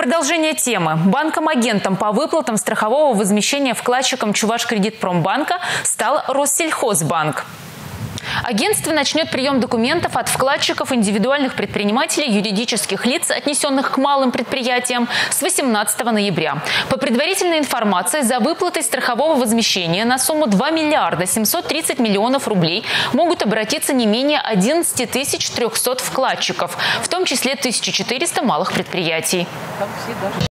Продолжение темы. Банком-агентом по выплатам страхового возмещения вкладчикам Чувашкредитпромбанка стал Россельхозбанк. Агентство начнет прием документов от вкладчиков индивидуальных предпринимателей, юридических лиц, отнесенных к малым предприятиям, с 18 ноября. По предварительной информации, за выплатой страхового возмещения на сумму 2 миллиарда 730 миллионов рублей могут обратиться не менее 11 300 вкладчиков, в том числе 1400 малых предприятий.